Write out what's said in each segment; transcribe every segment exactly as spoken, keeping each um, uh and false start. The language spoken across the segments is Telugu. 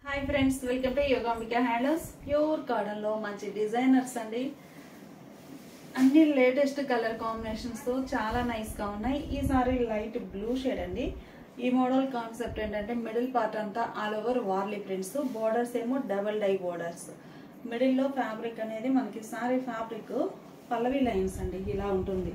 Hi friends, welcome to Yogambika handlooms. Pure cotton లో మంచి డిజైనర్స్ అండి. అన్ని లేటెస్ట్ కలర్ కాంబినేషన్స్ తో చాలా నైస్ గా ఉన్నాయి. ఈ సారీ లైట్ బ్లూ షేడ్ అండి. ఈ మోడల్ కాన్సెప్ట్ ఏంటంటే మిడిల్ పార్ట్ అంతా all over Warli prints, borders ఏమో డబల్ డై బోర్డర్స్. మిడిల్ లో ఫ్యాబ్రిక్ అనేది మనకి సారీ ఫ్యాబ్రిక్ పల్లవి లైన్స్ అండి, ఇలా ఉంటుంది.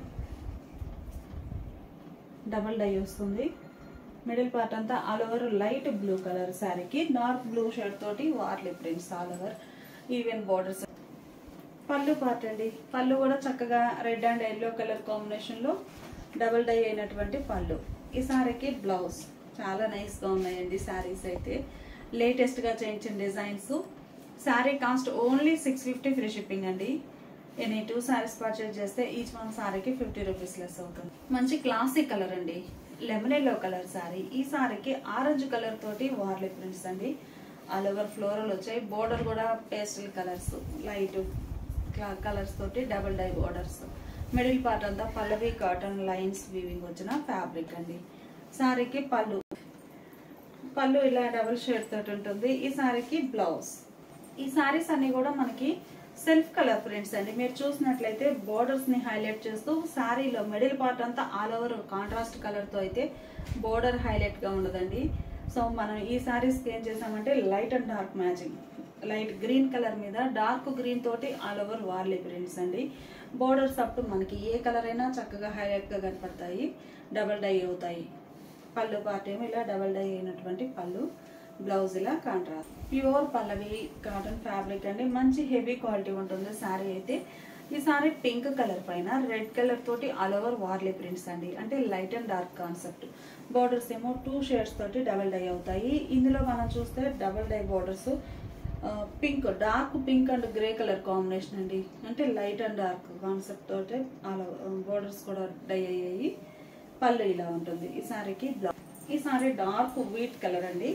డబల్ డై వస్తుంది. మిడిల్ పార్ట్ అంతా all over light blue colour శారీకి డార్క్ బ్లూ షేడ్ తోటి Warli prints all over even borders. Pallu part అండి. పళ్ళు కూడా చక్కగా red and yellow colour combination లో డబుల్ డై అయినటువంటి పళ్ళు. ఈ శారీకి బ్లౌజ్ చాలా నైస్ గా ఉన్నాయండి. శారీస్ అయితే లేటెస్ట్ గా చేయించిన designs. Sari cost only six fifty free shipping అండి. ఎనీ టూ శారీస్ పర్చేజ్ చేస్తే ఈచ్ వన్ శారీకి ఫిఫ్టీ రూపీస్ లెస్ అవుతుంది. మంచి క్లాసిక్ కలర్ అండి, లెమన్ ఎల్లో కలర్ శారీ. ఈ శారీకి ఆరెంజ్ కలర్ తోటి వార్లీ ప్రింట్స్ అండి. ఆల్ ఓవర్ ఫ్లోరల్ వచ్చాయి. బోర్డర్ కూడా పేస్టల్ కలర్స్, లైట్ కలర్స్ తోటి double dye borders. Middle part అంతా పల్లవి కాటన్ లైన్స్ వీవింగ్ వచ్చిన ఫ్యాబ్రిక్ అండి. శారీకి పళ్ళు పళ్ళు ఇలా డబుల్ షేడ్ తోటి ఉంటుంది. ఈ శారీకి బ్లౌజ్. ఈ శారీస్ అన్ని కూడా మనకి సెల్ఫ్ కలర్ ప్రింట్స్ అండి. మీరు చూసినట్లయితే బోర్డర్స్ ని హైలైట్ చేస్తూ శారీలో మిడిల్ పార్ట్ అంతా ఆల్ ఓవర్ కాంట్రాస్ట్ కలర్ తో అయితే బోర్డర్ హైలైట్ గా ఉండదండి. సో మనం ఈ శారీస్ కి ఏం చేసామంటే light and dark matching, light green colour మీద డార్క్ గ్రీన్ తోటి ఆల్ ఓవర్ వార్లీ ప్రింట్స్ అండి. బోర్డర్స్ అప్పుడు మనకి ఏ కలర్ అయినా చక్కగా హైలైట్ గా కనపడతాయి, డబల్ డై అవుతాయి. పళ్ళు పార్ట్ ఏమో ఇలా డబల్ డై అయినటువంటి పళ్ళు, బ్లౌజ్ ఇలా contrast. Pure Pallavi cotton fabric అండి. మంచి హెవీ క్వాలిటీ ఉంటుంది శారీ అయితే. ఈ శారీ పింక్ కలర్ పైన రెడ్ కలర్ తోటి ఆల్ ఓవర్ వార్లీ ప్రింట్స్ అండి. అంటే light and dark concept. Borders ఏమో టూ షేడ్స్ తోటి డబల్ డై అవుతాయి. ఇందులో మనం చూస్తే double dye borders pink, dark pink and grey colour combination అండి. అంటే లైట్ అండ్ డార్క్ కాన్సెప్ట్ తోటి ఆల్ బోర్డర్స్ కూడా డై అయ్యాయి. పళ్ళు ఇలా ఉంటుంది. ఈ శారీకి బ్లౌజ్. ఈ శారీ డార్క్ వీట్ కలర్ అండి.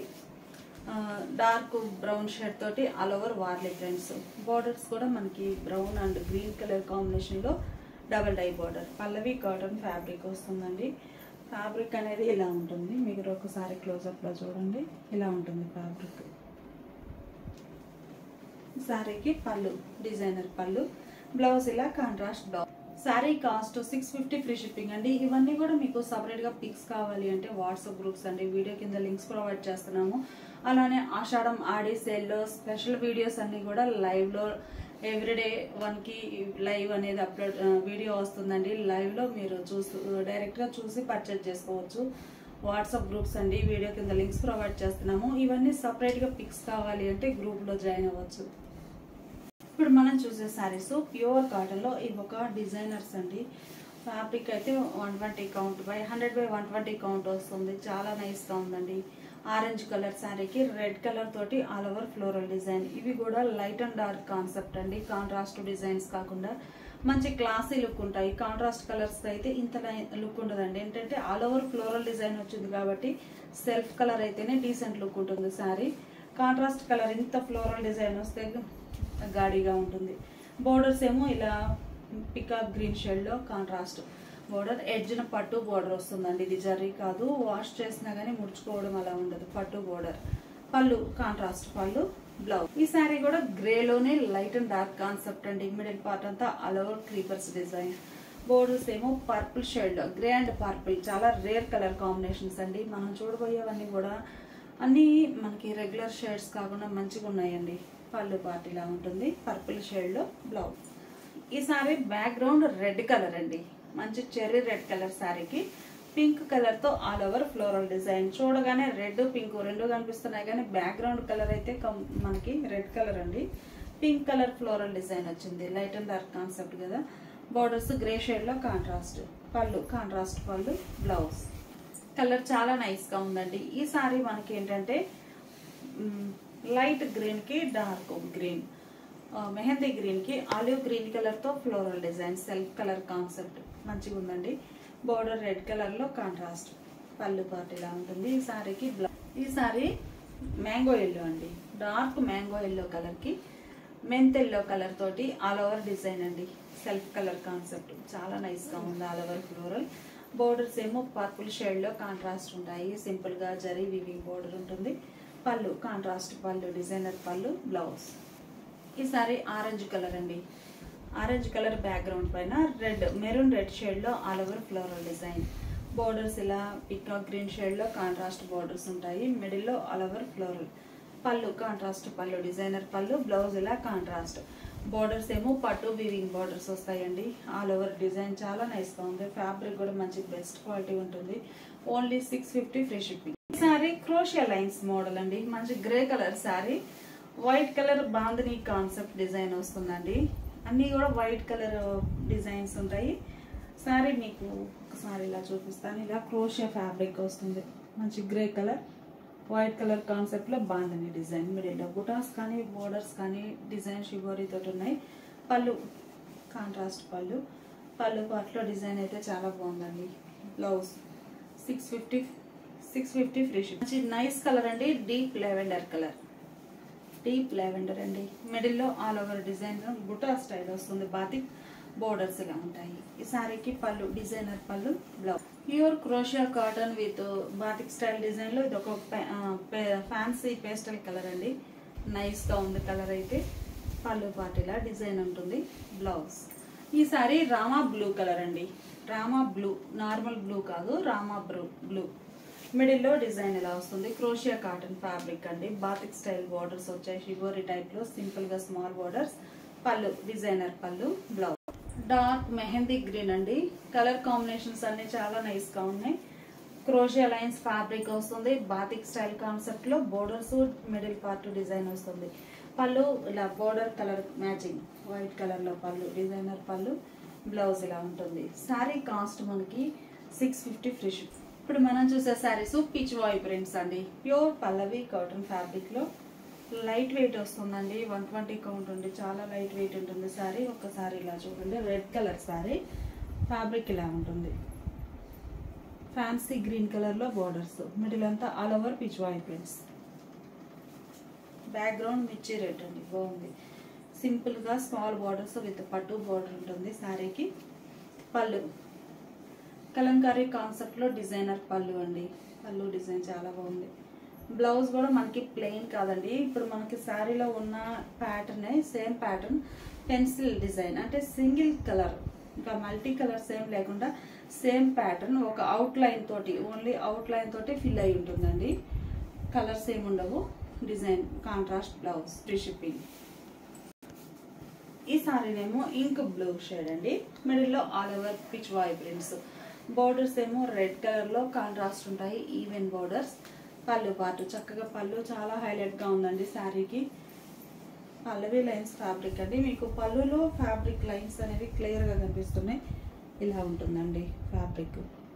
డార్క్ బ్రౌన్ షేడ్ తోటి all over Warli prints. Borders కూడా మనకి brown and green colour combination లో double dye border. Pallavi cotton fabric వస్తుందండి. ఫ్యాబ్రిక్ అనేది ఇలా ఉంటుంది. మీరు ఒకసారి క్లోజప్ లో చూడండి, ఇలా ఉంటుంది ఫ్యాబ్రిక్. శారీకి పళ్ళు డిజైనర్ పళ్ళు, బ్లౌజ్ ఇలా contrast blouse. Sari cost six fifty free shipping అండి. ఇవన్నీ కూడా మీకు సపరేట్ గా పిక్స్ కావాలి అంటే వాట్సాప్ గ్రూప్స్ అండి, వీడియో కింద లింక్స్ ప్రొవైడ్ చేస్తున్నాము. అలానే ఆషాఢం ఆడి సేల్లో స్పెషల్ వీడియోస్ అన్ని కూడా లైవ్ లో ఎవ్రీడే వన్ కి లైవ్ అనేది అప్లోడ్ వీడియో వస్తుందండి. లైవ్ లో మీరు చూసి డైరెక్ట్ గా చూసి పర్చేజ్ చేసుకోవచ్చు. వాట్సాప్ గ్రూప్స్ అండి, వీడియో కింద లింక్స్ ప్రొవైడ్ చేస్తున్నాము. ఇవన్నీ సపరేట్ గా పిక్స్ కావాలి అంటే గ్రూప్ లో జాయిన్ అవ్వచ్చు. ఇప్పుడు మనం చూసే శారీస్ ప్యూర్ కాటన్ లో ఇవి ఒక డిజైనర్స్ అండి. ఫ్యాబ్రిక్ అయితే one twenty count by hundred by one twenty count వస్తుంది. చాలా నైస్ గా ఉందండి. ఆరెంజ్ కలర్ శారీకి రెడ్ కలర్ తోటి ఆల్ ఓవర్ ఫ్లోరల్ డిజైన్. ఇవి కూడా లైట్ అండ్ డార్క్ కాన్సెప్ట్ అండి. కాంట్రాస్ట్ డిజైన్స్ కాకుండా మంచి క్లాసీ లుక్ ఉంటాయి. కాంట్రాస్ట్ కలర్స్ అయితే ఇంత లుక్ ఉండదండి. ఏంటంటే ఆల్ ఓవర్ ఫ్లోరల్ డిజైన్ వచ్చింది కాబట్టి సెల్ఫ్ కలర్ అయితేనే డీసెంట్ లుక్ ఉంటుంది శారీ. కాంట్రాస్ట్ కలర్ ఇంత ఫ్లోరల్ డిజైన్ వస్తే గాడిగా ఉంటుంది. బోర్డర్స్ ఏమో ఇలా పికాక్ గ్రీన్ షేడ్ లో కాంట్రాస్ట్ బోర్డర్. ఎడ్జ్న పట్టు బోర్డర్ వస్తుందండి. ఇది జరీ కాదు, వాష్ చేసినా గానీ ముడుచుకోవడం అలా ఉండదు. పట్టు బోర్డర్. పళ్ళు కాంట్రాస్ట్ పళ్ళు, బ్లౌజ్. ఈ శారీ కూడా గ్రే లోనే లైట్ అండ్ డార్క్ కాన్సెప్ట్ అండి. మిడిల్ పార్ట్ అంతా all over creepers design. Borders ఏమో పర్పుల్ షేడ్ లో, గ్రే అండ్ పర్పుల్ చాలా రేర్ కలర్ కాంబినేషన్స్ అండి. మనం చూడబోయేవన్నీ కూడా అన్ని మనకి రెగ్యులర్ షేడ్స్ కాకుండా మంచిగా ఉన్నాయండి. పళ్ళు పార్ట్ ఇలా ఉంటుంది, పర్పుల్ షేడ్ లో బ్లౌజ్. ఈ శారీ బ్యాక్గ్రౌండ్ రెడ్ కలర్ అండి. మంచి చెర్రీ రెడ్ కలర్ శారీకి పింక్ కలర్ తో ఆల్ ఓవర్ ఫ్లోరల్ డిజైన్. చూడగానే రెడ్ పింక్ రెండు కనిపిస్తున్నాయి కానీ బ్యాక్గ్రౌండ్ కలర్ అయితే మనకి రెడ్ కలర్ అండి. పింక్ కలర్ ఫ్లోరల్ డిజైన్ వచ్చింది. లైట్ అండ్ డార్క్ కాన్సెప్ట్ కదా. బోర్డర్స్ గ్రే షేడ్ లో contrast. Pallu contrast pallu, blouse. Colour చాలా నైస్ గా ఉందండి. ఈ శారీ మనకి ఏంటంటే లైట్ గ్రీన్ కి డార్క్ గ్రీన్, మెహందీ గ్రీన్ కి ఆలివ్ గ్రీన్ కలర్ తో floral design. Self colour concept మంచిగా ఉందండి. బోర్డర్ రెడ్ కలర్ లో కాంట్రాస్ట్. పళ్ళు పార్ట్ ఇలా ఉంటుంది. ఈ శారీకి బ్లౌజ్. ఈ శారీ మ్యాంగో ఎల్లో అండి. డార్క్ మ్యాంగో ఎల్లో కలర్ కి మెంత్ ఎల్లో కలర్ తోటి ఆల్ ఓవర్ డిజైన్ అండి. సెల్ఫ్ కలర్ కాన్సెప్ట్ చాలా నైస్ గా ఉంది. All over floral. బోర్డర్స్ ఏమో పర్పుల్ షేడ్ లో కాంట్రాస్ట్ ఉంటాయి. సింపుల్ గా జరీ వీవింగ్ బోర్డర్ ఉంటుంది. పళ్ళు కాంట్రాస్ట్ పళ్ళు, డిజైనర్ పళ్ళు, బ్లౌజ్. ఈ సారీ ఆరెంజ్ కలర్ అండి. ఆరెంజ్ కలర్ బ్యాక్గ్రౌండ్ పైన రెడ్ మెరూన్ రెడ్ షేడ్లో all over floral design. Borders ఇలా పికాక్ గ్రీన్ షేడ్లో కాంట్రాస్ట్ బోర్డర్స్ ఉంటాయి. మిడిల్లో all over floral. Pallu contrast pallu, designer పళ్ళు, బ్లౌజ్ ఇలా కాంట్రాస్ట్. బోర్డర్స్ ఏమో పట్టు వీవింగ్ బోర్డర్స్ వస్తాయండి. ఆల్ ఓవర్ డిజైన్ చాలా నైస్గా ఉంది. ఫ్యాబ్రిక్ కూడా మంచి బెస్ట్ క్వాలిటీ ఉంటుంది. Only six fifty free shipping. ఈ సారీ క్రోషియా లైన్స్ మోడల్ అండి. మంచి grey colour sari, white colour bandhani concept design వస్తుందండి. అన్నీ కూడా వైట్ కలర్ డిజైన్స్ ఉంటాయి. సారీ మీకు ఒకసారి ఇలా చూపిస్తాను. ఇలా క్రోషియా ఫ్యాబ్రిక్ వస్తుంది. మంచి గ్రే కలర్, వైట్ కలర్ కాన్సెప్ట్లో బాందిని డిజైన్. మిడిల్లో బుటాస్ కానీ బోర్డర్స్ కానీ డిజైన్ షిబోరీతో ఉన్నాయి. పళ్ళు కాంట్రాస్ట్ పళ్ళు, పళ్ళు పార్ట్లో డిజైన్ అయితే చాలా బాగుందండి. Blouse six fifty six fifty free ship. మంచి నైస్ కలర్ అండి. Deep lavender colour, deep lavender అండి. మిడిల్లో all over design buta style వస్తుంది. బాతిక్ బోర్డర్స్ ఇలా ఉంటాయి. ఈ సారీకి పళ్ళు డిజైనర్ పళ్ళు, బ్లౌజ్. ప్యూర్ క్రోషియా cotton with batik style design లో ఇది ఒక ఫ్యాన్సీ పేస్టల్ కలర్ అండి. నైస్ గా ఉంది కలర్ అయితే. పళ్ళు పాటిలా డిజైన్ ఉంటుంది. బ్లౌజ్. ఈ సారీ రామా బ్లూ కలర్ అండి. రామా బ్లూ, నార్మల్ బ్లూ కాదు, రామా బ్లూ బ్లూ. మిడిల్లో డిజైన్ ఇలా వస్తుంది. క్రోషియా కాటన్ ఫ్యాబ్రిక్ అండి. బాతిక్ స్టైల్ బోర్డర్స్ వచ్చాయి. షిబోరీ టైప్ లో సింపుల్ గా స్మాల్ బోర్డర్స్. పళ్ళు డిజైనర్ పళ్ళు, బ్లౌజ్. డార్క్ మెహందీ గ్రీన్ అండి. కలర్ కాంబినేషన్స్ అన్ని చాలా నైస్ గా ఉన్నాయి. క్రోషియా లైన్స్ ఫ్యాబ్రిక్ వస్తుంది. బాతిక్ స్టైల్ కాన్సెప్ట్ లో బోర్డర్స్, మిడిల్ పార్ట్ డిజైన్ వస్తుంది. పళ్ళు ఇలా border colour matching, white colour లో పళ్ళు, డిజైనర్ పళ్ళు, బ్లౌజ్ ఇలా ఉంటుంది. సారీ కాస్ట్ మనకి సిక్స్ ఫిఫ్టీ ఫ్రీ షిప్. ఇప్పుడు మనం చూసే శారీస్ పిచ్ వాయ్ ప్రింట్స్ అండి. ప్యూర్ పల్లవి కాటన్ ఫ్యాబ్రిక్ లో లైట్ వెయిట్ వస్తుందండి. వన్ ట్వంటీ కౌంట్ ఉంది. చాలా లైట్ వెయిట్ ఉంటుంది శారీ. ఒక్కసారి ఇలా చూడండి. రెడ్ కలర్ శారీ, ఫ్యాబ్రిక్ ఇలా ఉంటుంది. ఫ్యాన్సీ గ్రీన్ కలర్ లో బోర్డర్స్. మిడిల్ అంతా all over pichwai prints. Background మిర్చి రెడ్ అండి. బాగుంది. సింపుల్ గా స్మాల్ బోర్డర్స్ విత్ పట్టు బోర్డర్ ఉంటుంది శారీకి. పళ్ళు కలంకారీ కాన్సెప్ట్ లో డిజైనర్ పళ్ళు అండి. పళ్ళు డిజైన్ చాలా బాగుంది. బ్లౌజ్ కూడా మనకి ప్లెయిన్ కాదండి. ఇప్పుడు మనకి శారీలో ఉన్న pattern same pattern, pencil design అంటే సింగిల్ కలర్, ఇంకా మల్టీ కలర్స్ ఏం లేకుండా సేమ్ ప్యాటర్న్ ఒక అవుట్ లైన్ తోటి, ఓన్లీ అవుట్ లైన్ తోటి ఫిల్ అయి ఉంటుందండి. కలర్స్ ఏమి ఉండవు. Design contrast blouse. Free shipping. ఈ సారీనేమో ఇంక్ బ్లూ షేడ్ అండి. మిడిల్లో all over pichwai prints. Borders ఏమో రెడ్ కలర్ లో కాంట్రాస్ట్ ఉంటాయి. Even borders. పళ్ళు పాటు చక్కగా పళ్ళు చాలా హైలైట్ గా ఉందండి శారీకి. పల్లవి లైన్స్ ఫ్యాబ్రిక్ అండి. మీకు పళ్ళులో ఫ్యాబ్రిక్ లైన్స్ అనేవి క్లియర్ గా కనిపిస్తున్నాయి. ఇలా ఉంటుందండి ఫ్యాబ్రిక్.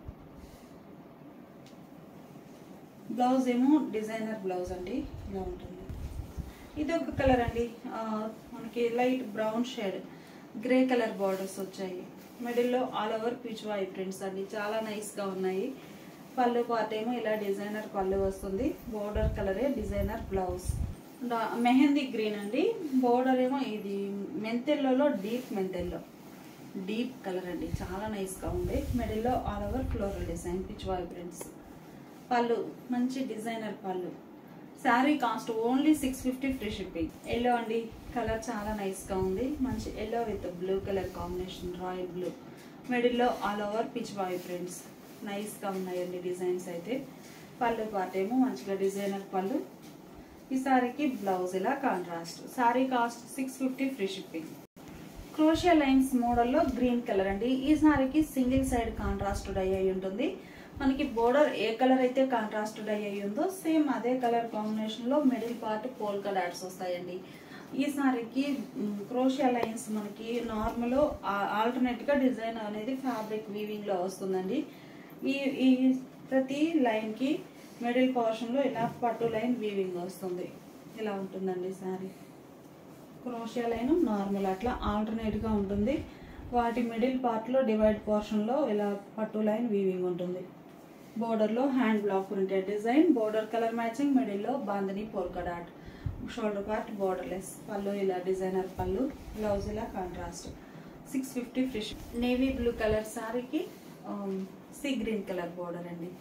బ్లౌజ్ ఏమో డిజైనర్ బ్లౌజ్ అండి. ఇలా ఉంటుంది. ఇది ఒక కలర్ అండి. మనకి light brown shade, grey colour borders వచ్చాయి. మిడిల్లో all over pichwai prints అండి. చాలా నైస్ గా ఉన్నాయి. పళ్ళు పార్ట్ ఏమో ఇలా డిజైనర్ పళ్ళు వస్తుంది. బోర్డర్ కలరే డిజైనర్ బ్లౌజ్. మెహందీ గ్రీన్ అండి. బోర్డర్ ఏమో ఇది మెంతెల్లోలో డీప్ మెంతెల్లో, డీప్ కలర్ అండి. చాలా నైస్ గా ఉంది. మిడిల్లో all over floral design, pichwai prints. Pallu మంచి designer pallu. Sari cost only six fifty free shipping. Yellow అండి. కలర్ చాలా నైస్ గా ఉంది. మంచి yellow with blue colour combination, royal blue. మిడిల్లో all over pichwai prints. Nice గా ఉన్నాయండి డిజైన్స్ అయితే. పళ్ళు పార్ట్ ఏమో మంచిగా డిజైనర్ పళ్ళు. ఈ సారీకి బ్లౌజ్ ఇలా contrast. Sari cost six fifty free shipping. క్రోషియా లైన్స్ మోడల్లో గ్రీన్ కలర్ అండి. ఈ సారీకి సింగిల్ సైడ్ కాంట్రాస్ట్ డై అయి ఉంటుంది. మనకి బోర్డర్ ఏ కలర్ అయితే కాంట్రాస్ట్ డై అయి ఉందో సేమ్ అదే కలర్ కాంబినేషన్ లో మిడిల్ పార్ట్ పోల్కా డాట్స్ వస్తాయండి. ఈ సారీకి క్రోషియా లైన్స్ మనకి నార్మల్ ఆల్టర్నేట్ గా డిజైన్ అనేది ఫ్యాబ్రిక్ వీవింగ్ లో వస్తుందండి. ఈ ఈ ప్రతి లైన్ కి మిడిల్ పోర్షన్ లో ఇలా పట్టు లైన్ వీవింగ్ వస్తుంది. ఇలా ఉంటుందండి సారీ. క్రోషియా లైన్ నార్మల్ అట్లా ఆల్టర్నేట్ గా ఉంటుంది. వాటి మిడిల్ పార్ట్ లో డివైడ్ పోర్షన్ లో ఇలా పట్టు లైన్ వీవింగ్ ఉంటుంది. బోర్డర్ లో hand block printed design. Border colour matching. Middle లో bandhani polka dot. Shoulder part borderless. Pallu ఇలా డిజైనర్ పళ్ళు. బ్లౌజ్ ఇలా contrast. Six fifty free. Navy blue colour సారీకి సీ గ్రీన్ కలర్ బోర్డర్ అండి.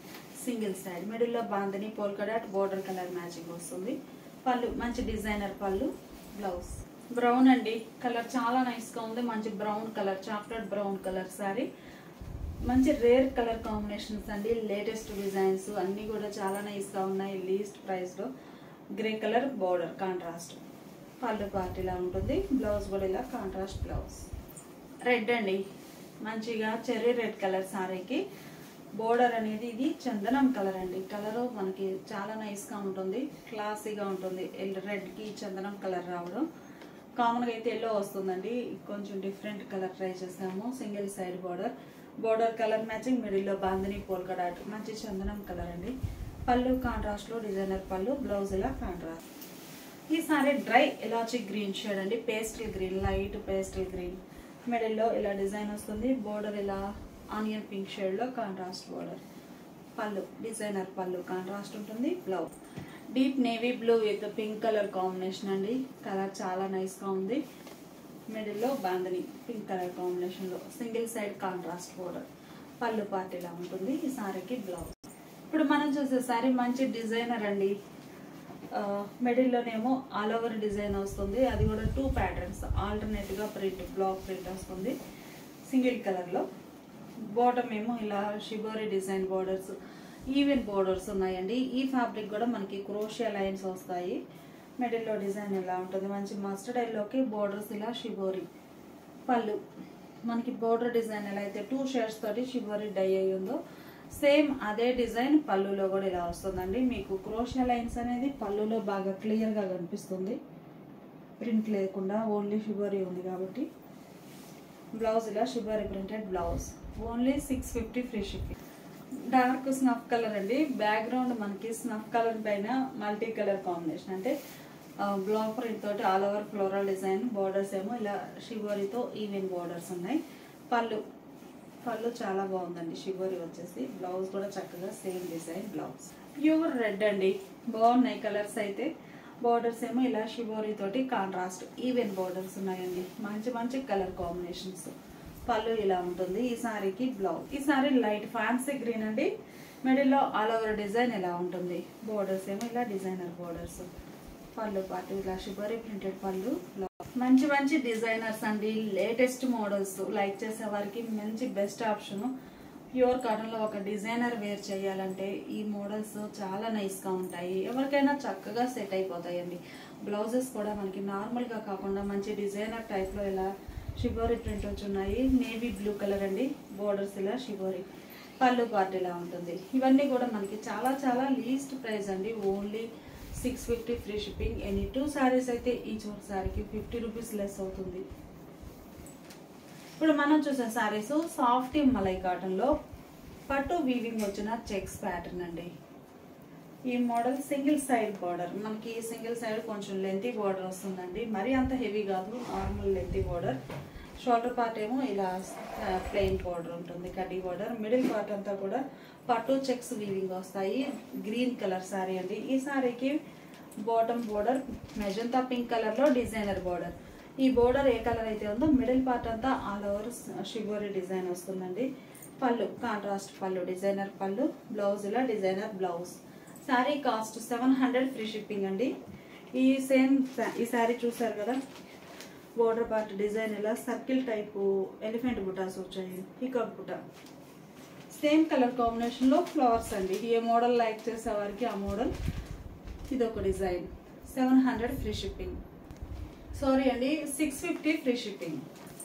సింగిల్ సైడ్ మిడిల్లో bandhani polka dot border colour matching వస్తుంది. పళ్ళు మంచి డిజైనర్ పళ్ళు. బ్లౌజ్ బ్రౌన్ అండి, కలర్ చాలా నైస్ గా ఉంది. మంచి brown colour, chocolate brown colour sari. మంచి రేర్ కలర్ కాంబినేషన్స్ అండి. లేటెస్ట్ డిజైన్స్ అన్ని కూడా చాలా నైస్ గా ఉన్నాయి. లీస్ట్ ప్రైస్ లో grey colour border contrast. Pallu part ఇలా ఉంటుంది. బ్లౌజ్ కూడా ఇలా కాంట్రాస్ట్ బ్లౌజ్. రెడ్ అండి, మంచిగా చెర్రీ రెడ్ కలర్ సారీకి బోర్డర్ అనేది ఇది చందనం కలర్ అండి. కలర్ మనకి చాలా నైస్ గా ఉంటుంది, క్లాసీగా ఉంటుంది. రెడ్ కి చందనం కలర్ రావడం కామన్ గా అయితే ఎల్లో వస్తుందండి. కొంచెం డిఫరెంట్ కలర్ ట్రై చేసాము. Single side border, border colour matching, middle లో బాందని పోల్కా డాట్ మంచి చందనం కలర్ అండి. పళ్ళు కాంట్రాస్ట్ లో డిజైనర్ పళ్ళు. బ్లౌజ్ ఇలా కాంట్రాస్ట్. ఈ సారీ డ్రై ఎలాచి గ్రీన్ షేడ్ అండి, pastel green, light pastel green. Middle లో ఇలా డిజైన్ వస్తుంది. బోర్డర్ ఇలా ఆనియన్ పింక్ షేడ్ లో contrast border. Pallu designer pallu contrast ఉంటుంది. Blouse deep navy blue with pink colour combination అండి. కలర్ చాలా నైస్ గా ఉంది. మిడిల్ లో బాందని పింక్ కలర్ కాంబినేషన్ లో single side contrast border. Pallu part ఇలా ఉంటుంది. ఈ సారీకి బ్లౌజ్. ఇప్పుడు మనం చూసే సారీ మంచి డిజైనర్ అండి. మిడిల్ లోనేమో ఆల్ ఓవర్ డిజైన్ వస్తుంది. అది కూడా టూ ప్యాటర్న్స్ ఆల్టర్నేట్ గా ప్రింట్, బ్లాక్ ప్రింట్ వస్తుంది సింగిల్ కలర్ లో. బాటమ్ ఏమో ఇలా shibori design borders, even borders ఉన్నాయండి. ఈ ఫ్యాబ్రిక్ కూడా మనకి క్రోషియా లైన్స్ వస్తాయి. మిడిల్ లో డిజైన్ ఇలా ఉంటుంది. మంచి మస్టర్డ్ ఎల్లోకి బోర్డర్స్ ఇలా షిబోరి. పళ్ళు మనకి బోర్డర్ డిజైన్ ఎలా అయితే టూ షేడ్స్ తోటి షిబోరి డై అయి ఉందో సేమ్ అదే డిజైన్ పళ్ళులో కూడా ఇలా వస్తుందండి. మీకు క్రోషియా లైన్స్ అనేది పళ్ళులో బాగా క్లియర్ గా కనిపిస్తుంది. ప్రింట్ లేకుండా ఓన్లీ షిబోరి ఉంది కాబట్టి. బ్లౌజ్ ఇలా shibori printed blouse. Only six fifty free shipping. Dark snuff colour అండి. బ్యాక్గ్రౌండ్ మనకి స్నఫ్ కలర్ పైన మల్టీ కలర్ కాంబినేషన్, అంటే బ్లాక్ ప్రింట్ తోటి all over floral design. Borders ఏమో ఇలా షిబోరితో ఈవెన్ బోర్డర్స్ ఉన్నాయి. పళ్ళు పళ్ళు చాలా బాగుందండి షిబోరి వచ్చేసి. బ్లౌజ్ కూడా చక్కగా same design blouse. Pure red అండి, బాగున్నాయి కలర్స్ అయితే. బోర్డర్స్ ఏమో ఇలా షిబోరి తోటి కాంట్రాస్ట్ ఈవెన్ బోర్డర్స్ ఉన్నాయండి. మంచి మంచి కలర్ కాంబినేషన్స్. పళ్ళు ఇలా ఉంటుంది. ఈ సారీకి బ్లౌజ్. ఈ సారీ లైట్ ఫ్యాన్సీ గ్రీన్ అండి. మిడిల్ లో ఆల్ ఓవర్ డిజైన్ ఇలా ఉంటుంది. బోర్డర్స్ ఏమో ఇలా డిజైనర్ బోర్డర్స్. పళ్ళు పాటు ఇలా షిబోరి ప్రింటెడ్ పళ్ళు. మంచి మంచి డిజైనర్స్ అండి. లేటెస్ట్ మోడల్స్ లైక్ చేసే వారికి మంచి బెస్ట్ ఆప్షన్. ప్యూర్ కాటన్ లో ఒక డిజైనర్ వేర్ చేయాలంటే ఈ మోడల్స్ చాలా నైస్ గా ఉంటాయి. ఎవరికైనా చక్కగా సెట్ అయిపోతాయండి. బ్లౌజెస్ కూడా మనకి నార్మల్ గా కాకుండా మంచి డిజైనర్ టైప్ లో ఇలా షిబోరి ప్రింట్ వచ్చి ఉన్నాయి. నేవీ బ్లూ కలర్ అండి. బోర్డర్స్ ఇలా షిబోరి. పళ్ళు పార్ట్ ఇలా ఉంటుంది. ఇవన్నీ కూడా మనకి చాలా చాలా లీస్ట్ ప్రైస్ అండి. Only six fifty free shipping. Any two saris అయితే ఈచ్ ఒక శారీకి ఫిఫ్టీ రూపీస్ లెస్ అవుతుంది. ఇప్పుడు మనం చూసే శారీస్ సాఫ్ట్ మలై కాటన్ లో పట్టు వీవింగ్ వచ్చిన చెక్స్ ప్యాటర్న్ అండి. ఈ మోడల్ సింగిల్ సైడ్ బార్డర్. మనకి సింగిల్ సైడ్ కొంచెం లెంతీ బార్డర్ వస్తుందండి. మరీ అంత హెవీ కాదు, normal lengthy border. Shoulder part ఏమో ఇలా ప్లెయిన్ బార్డర్ ఉంటుంది, కడ్డీ బార్డర్. మిడిల్ పార్ట్ అంతా కూడా పట్టు చెక్స్ వీవింగ్ వస్తాయి. గ్రీన్ కలర్ శారీ అండి. ఈ శారీకి bottom border magenta pink colour లో డిజైనర్ బోర్డర్. ఈ బోర్డర్ ఏ కలర్ అయితే ఉందో మిడిల్ పార్ట్ అంతా ఆల్ ఓవర్ షిబోరి డిజైన్ వస్తుందండి. పళ్ళు కాంట్రాస్ట్ పళ్ళు, డిజైనర్ పళ్ళు. బ్లౌజ్ ఇలా designer blouse. Sari cost seven hundred free shipping అండి. ఈ సేమ్ ఈ శారీ చూసారు కదా, బోర్డర్ పార్ట్ డిజైన్ ఇలా సర్కిల్ టైపు ఎలిఫెంట్ బుటాస్ వచ్చాయి. Peacock buta same colour combination లో ఫ్లవర్స్ అండి. ఏ మోడల్ లైక్ చేసే వారికి ఆ మోడల్. ఇది ఒక design. Seven hundred free shipping. Sari అండి, six fifty free shipping.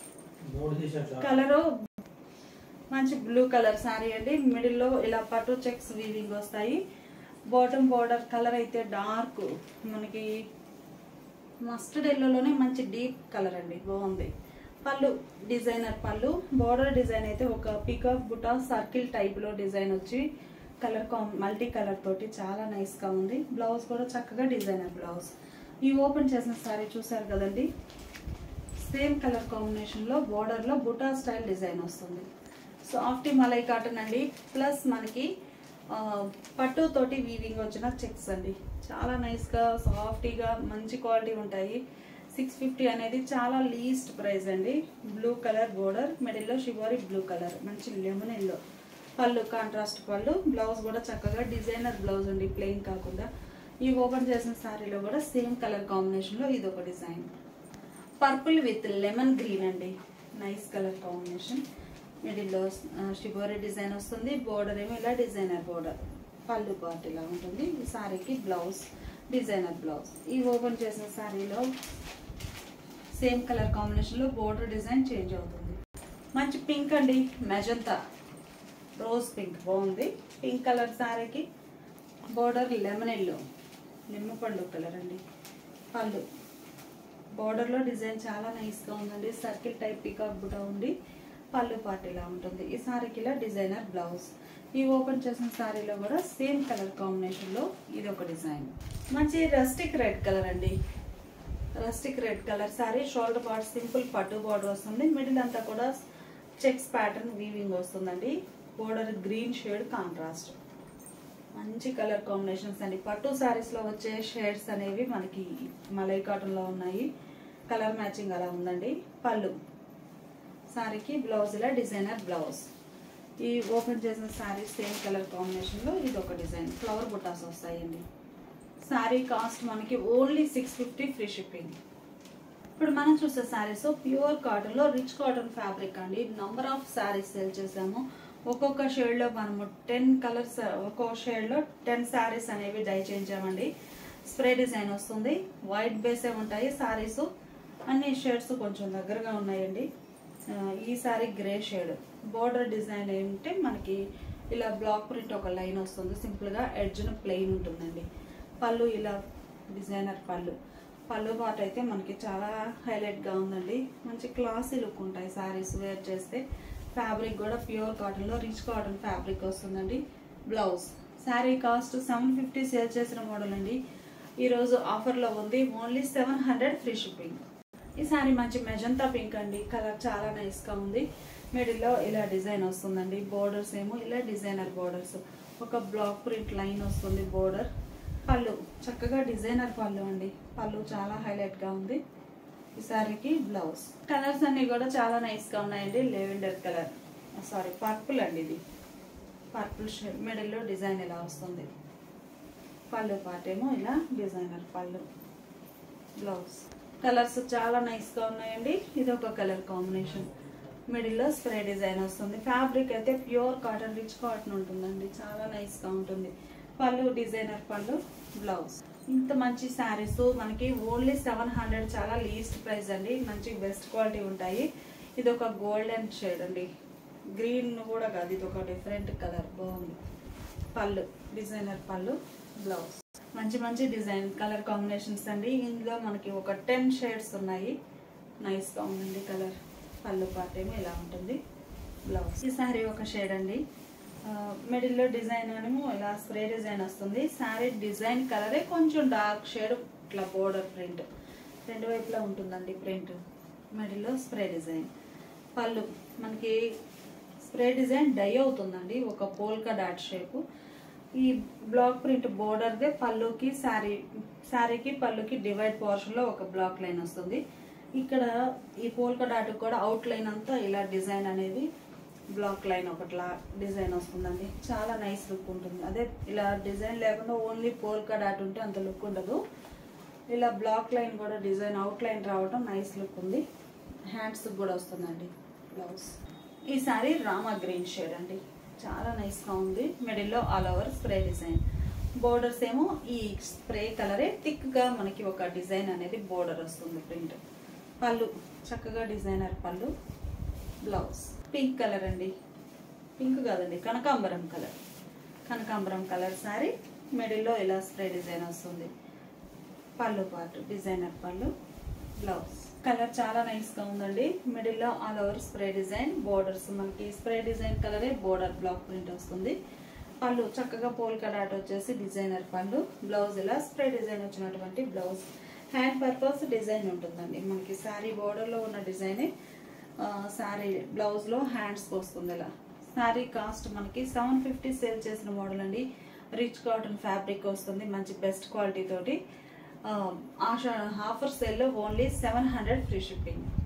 Colour మంచి బ్లూ కలర్ శారీ అండి. మిడిల్ లో ఇలా పట్టు చెక్స్ వీవింగ్ వస్తాయి. బాటమ్ బోర్డర్ కలర్ అయితే డార్క్ మనకి మస్టర్డ్ ఎల్లోనే మంచి డీప్ కలర్ అండి, బాగుంది. పళ్ళు డిజైనర్ పళ్ళు. బోర్డర్ డిజైన్ అయితే ఒక పీకాక్ బుటా సర్కిల్ టైప్ లో డిజైన్ వచ్చి కలర్ మల్టీ కలర్ తోటి చాలా నైస్ గా ఉంది. బ్లౌజ్ కూడా చక్కగా డిజైనర్ బ్లౌజ్. ఈ ఓపెన్ చేసిన సారీ చూసారు కదండి, సేమ్ కలర్ కాంబినేషన్ లో బోర్డర్ లో బుటా స్టైల్ డిజైన్ వస్తుంది. సాఫ్ట్ మలై కాటన్ అండి. ప్లస్ మనకి పట్టు తోటి వీవింగ్ వచ్చిన చెక్స్ అండి. చాలా నైస్ గా సాఫ్టీగా మంచి క్వాలిటీ ఉంటాయి. సిక్స్ ఫిఫ్టీ అనేది చాలా లీస్ట్ ప్రైస్ అండి. బ్లూ కలర్ బోర్డర్, మిడిల్ లో షిబోరి బ్లూ కలర్, మంచి lemon yellow. Pallu contrast pallu, blouse కూడా చక్కగా డిజైనర్ బ్లౌజ్ అండి, ప్లెయిన్ కాకుండా. ఈ ఓపెన్ చేసిన శారీలో కూడా సేమ్ కలర్ కాంబినేషన్లో ఇది ఒక design. Purple with lemon green అండి, నైస్ కలర్ కాంబినేషన్. మిడిల్లో షిబోరి డిజైన్ వస్తుంది, బోర్డర్ ఏమో ఇలా డిజైనర్ బోర్డర్. పళ్ళు పార్ట్ ఇలా ఉంటుంది. ఈ శారీకి బ్లౌజ్ డిజైనర్ బ్లౌజ్. ఈ ఓపెన్ చేసిన శారీలో సేమ్ కలర్ కాంబినేషన్లో బోర్డర్ డిజైన్ చేంజ్ అవుతుంది. మంచి పింక్ అండి, మెజంతా రోజ్ పింక్ బాగుంది. పింక్ కలర్ శారీకి బోర్డర్ లెమన్ ఎల్లో, నిమ్మపండు కలర్ అండి. పళ్ళు బోర్డర్లో డిజైన్ చాలా నైస్గా ఉందండి, సర్కిల్ టైప్ పికాక్ బుటా ఉంది. పళ్ళు పార్ట్ ఇలా ఉంటుంది. ఈ శారీకి ఇలా డిజైనర్ బ్లౌజ్. ఈ ఓపెన్ చేసిన శారీలో కూడా సేమ్ కలర్ కాంబినేషన్లో ఇది ఒక డిజైన్. మంచి రస్టిక్ రెడ్ కలర్ అండి, rustic red colour sari. Shoulder part simple పట్టు బార్డర్ వస్తుంది, మిడిల్ అంతా కూడా చెక్స్ ప్యాటర్న్ వీవింగ్ వస్తుందండి. బోర్డర్ గ్రీన్ షేడ్ కాంట్రాస్ట్, మంచి కలర్ కాంబినేషన్స్ అండి. పట్టు శారీస్ లో వచ్చే షేడ్స్ అనేవి మనకి మలై కాటన్ లో ఉన్నాయి. కలర్ మ్యాచింగ్ అలా ఉందండి. పళ్ళు శారీకి బ్లౌజ్ ఇలా డిజైనర్ బ్లౌజ్. ఈ ఓపెన్ చేసిన శారీ సేమ్ కలర్ కాంబినేషన్ లో ఇది ఒక డిజైన్. ఫ్లవర్ బుటాస్ వస్తాయండి. శారీ కాస్ట్ మనకి only six fifty free shipping. ఇప్పుడు మనం చూసే శారీస్ ప్యూర్ కాటన్ లో రిచ్ కాటన్ ఫ్యాబ్రిక్ అండి. నంబర్ ఆఫ్ శారీస్ సేల్ చేసాము. ఒక్కొక్క షేడ్ లో మనము టెన్ కలర్స్, ఒక్కొక్క షేడ్ లో టెన్ శారీస్ అనేవి డై చేయించామండి. స్ప్రే డిజైన్ వస్తుంది, వైట్ బేసే ఉంటాయి శారీస్. అన్ని షేడ్స్ కొంచెం దగ్గరగా ఉన్నాయండి. ఈ sari grey shade. Border design ఏంటంటే మనకి ఇలా బ్లాక్ ప్రింట్ ఒక లైన్ వస్తుంది, సింపుల్ గా ఎడ్జ్ను ప్లెయిన్ ఉంటుందండి. పళ్ళు ఇలా డిజైనర్ పళ్ళు. పళ్ళు పార్ట్ అయితే మనకి చాలా హైలైట్ గా ఉందండి. మంచి క్లాసీ లుక్ ఉంటాయి శారీస్ వేర్ చేస్తే. ఫ్యాబ్రిక్ కూడా ప్యూర్ కాటన్ లో రిచ్ కాటన్ ఫ్యాబ్రిక్ వస్తుందండి. Blouse sari cost seven fifty sale చేసిన మోడల్ అండి. ఈరోజు ఆఫర్లో ఉంది, only seven hundred free shipping. ఈ శారీ మంచి మెజంతా పింక్ అండి, కలర్ చాలా నైస్ గా ఉంది. మిడిల్లో ఇలా డిజైన్ వస్తుందండి. బోర్డర్స్ ఏమో ఇలా డిజైనర్ బోర్డర్స్, ఒక బ్లాక్ ప్రింట్ లైన్ వస్తుంది బోర్డర్. పళ్ళు చక్కగా డిజైనర్ పళ్ళు అండి. పళ్ళు చాలా హైలైట్ గా ఉంది. ఈ శారీకి బ్లౌజ్. కలర్స్ అన్ని కూడా చాలా నైస్ గా ఉన్నాయండి. లెవెండర్ కలర్, సారీ పర్పుల్ అండి, ఇది పర్పుల్ షేడ్. మిడిల్లో డిజైన్ ఇలా వస్తుంది. పళ్ళు పార్ట్ ఏమో ఇలా డిజైనర్ పళ్ళు, బ్లౌజ్. కలర్స్ చాలా నైస్ గా ఉన్నాయండి. ఇది ఒక కలర్ కాంబినేషన్. మిడిల్లో స్ప్రే డిజైన్ వస్తుంది. ఫ్యాబ్రిక్ అయితే ప్యూర్ కాటన్ రిచ్ కాటన్ ఉంటుందండి, చాలా నైస్ గా ఉంటుంది. పళ్ళు డిజైనర్ పళ్ళు, బ్లౌజ్. ఇంత మంచి శారీస్ మనకి ఓన్లీ సెవెన్ హండ్రెడ్, చాలా లీస్ట్ ప్రైస్ అండి. మంచి బెస్ట్ క్వాలిటీ ఉంటాయి. ఇది ఒక గోల్డెన్ షేడ్ అండి, గ్రీన్ కూడా కాదు, ఇది ఒక డిఫరెంట్ కలర్, బాగుంది. పళ్ళు డిజైనర్ పళ్ళు, బ్లౌజ్. మంచి మంచి డిజైన్ కలర్ కాంబినేషన్స్ అండి. ఇందులో మనకి ఒక టెన్ షేడ్స్ ఉన్నాయి. నైస్ గా ఉందండి కలర్. పళ్ళు పార్ట్ ఏమో ఇలా ఉంటుంది, బ్లౌజ్. ఈ శారీ ఒక షేడ్ అండి. మిడిల్లో డిజైన్ ఏమో ఇలా స్ప్రే డిజైన్ వస్తుంది. శారీ డిజైన్ కలరే కొంచెం డార్క్ షేడ్, ఇట్లా బోర్డర్ ప్రింట్ రెండు వైపులా ఉంటుందండి ప్రింట్. మిడిల్లో స్ప్రే డిజైన్. పళ్ళు మనకి స్ప్రే డిజైన్ డై అవుతుందండి, ఒక పోల్కా డాట్ షేప్. ఈ బ్లాక్ ప్రింట్ బోర్డర్దే పళ్ళుకి శారీ శారీకి పళ్ళుకి డివైడ్ పోర్షన్ లో ఒక బ్లాక్ లైన్ వస్తుంది. ఇక్కడ ఈ పోల్కా డాట్ కూడా అవుట్ లైన్ అంతా ఇలా డిజైన్ అనేది బ్లాక్ లైన్ ఒకట్లా డిజైన్ వస్తుందండి. చాలా నైస్ లుక్ ఉంటుంది. అదే ఇలా డిజైన్ లేకుండా ఓన్లీ పోల్కా డాట్ ఉంటే అంత లుక్ ఉండదు. ఇలా బ్లాక్ లైన్ కూడా డిజైన్ అవుట్ లైన్ రావడం నైస్ లుక్ ఉంది. హ్యాండ్స్ కూడా వస్తుందండి బ్లౌజ్. ఈ సారీ రామా గ్రీన్ షేడ్ అండి, చాలా నైస్ గా ఉంది. మిడిల్లో all over spray design. Borders ఏమో ఈ స్ప్రే కలరే థిక్ గా మనకి ఒక డిజైన్ అనేది బోర్డర్ వస్తుంది ప్రింట్. పళ్ళు చక్కగా డిజైనర్ పళ్ళు, బ్లౌజ్. పింక్ కలర్ అండి, పింక్ కాదండి కనకాంబరం కలర్. కనకాంబరం కలర్ సారీ. మిడిల్లో ఇలా స్ప్రే డిజైన్ వస్తుంది. పళ్ళు పార్ట్ డిజైనర్ పళ్ళు, బ్లౌజ్. కలర్ చాలా నైస్ గా ఉందండి. మిడిల్లో all over spray design. Borders మనకి స్ప్రే డిజైన్ కలరే బోర్డర్ బ్లాక్ ప్రింట్ వస్తుంది. పళ్ళు చక్కగా పోల్కా డాట్ వచ్చేసి డిజైనర్ పళ్ళు, బ్లౌజ్ ఇలా స్ప్రే డిజైన్ వచ్చినటువంటి బ్లౌజ్. హ్యాండ్ పర్పస్ డిజైన్ ఉంటుందండి మనకి. శారీ బోర్డర్ లో ఉన్న డిజైనే శారీ బ్లౌజ్ లో హ్యాండ్స్ వస్తుంది ఇలా. శారీ కాస్ట్ మనకి సెవెన్ ఫిఫ్టీ సేల్ చేసిన మోడల్ అండి. రిచ్ కాటన్ ఫ్యాబ్రిక్ వస్తుంది మంచి బెస్ట్ క్వాలిటీ తోటి. ఆఫర్ సేల్ లో only seven hundred free shipping.